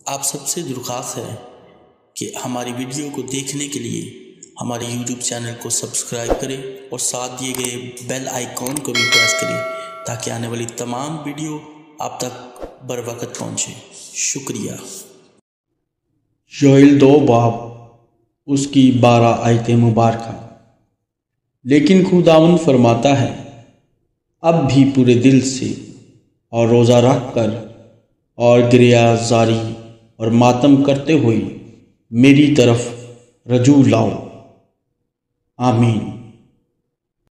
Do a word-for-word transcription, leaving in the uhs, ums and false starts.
आप सबसे दरख्वास्त है कि हमारी वीडियो को देखने के लिए हमारे यूट्यूब चैनल को सब्सक्राइब करें और साथ दिए गए बेल आइकॉन को भी प्रेस करें ताकि आने वाली तमाम वीडियो आप तक बर वक्त पहुँचे। शुक्रिया। योएल दो बाब उसकी बारह आयतें मुबारक। लेकिन खुदावंद फरमाता है, अब भी पूरे दिल से और रोज़ा रख कर और गिरियाजारी और मातम करते हुए मेरी तरफ रजू लाओ। आमीन।